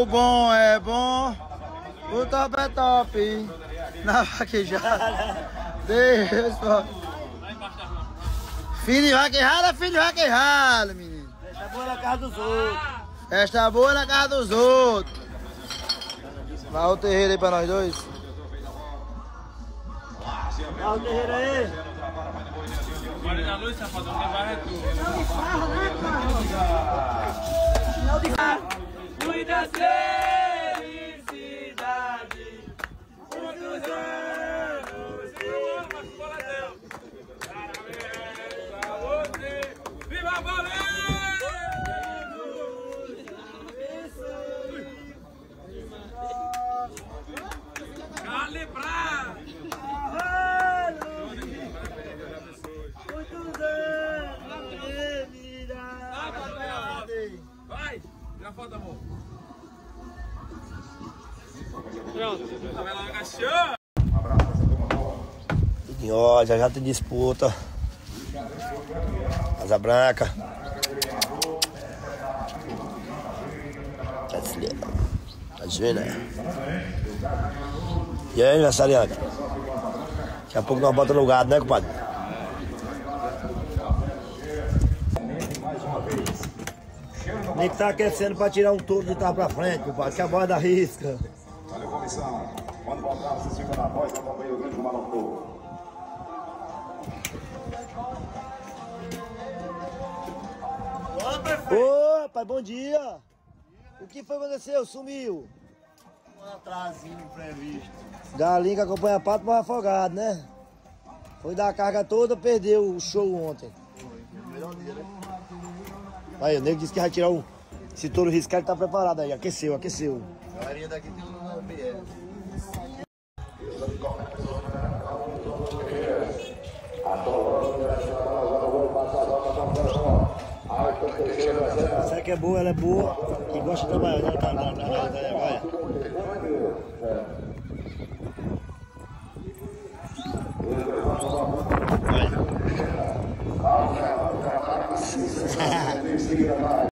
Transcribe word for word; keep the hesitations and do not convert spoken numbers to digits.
O bom é bom, o top é top. Na vaquejada. Deus, pô. Filho de vaquejada é filho de vaquejada, menino. Festa boa na casa dos outros. Festa boa na casa dos outros. Vai o terreiro aí pra nós dois. Vai o terreiro aí. Agora na luz, safadão, quem vai é tu. Muita felicidade. Muitos anos. Eu amo as coladão. Parabéns pra você. Viva Valendo! Calibrar! Vai! Tira a foto, amor. Pronto. Vai lá, agachou. Ó, já já tem disputa. Asa branca. Tá vendo? E aí, aniversariante? Daqui a pouco nós bota no gado, né, compadre? Nem que tá aquecendo pra tirar um touro de trás pra frente, compadre, que a bola da risca. Valeu, comissão. Quando voltar, vocês ficam na voz, acompanha o grande Malocô. Ô, pai, bom dia. O que foi que aconteceu? Sumiu. Um atrasinho imprevisto. Galinha que acompanha pato, mas afogado, né? Foi dar a carga toda, perdeu o show ontem. Foi, melhor dia, né? Aí, o nego disse que vai tirar um... Esse touro riscado tá preparado aí, aqueceu, aqueceu. A galerinha daqui tem um B L. Essa que é boa, ela é boa e gosta de trabalhar. Ela tá, tá, tá, tá, tá, vai.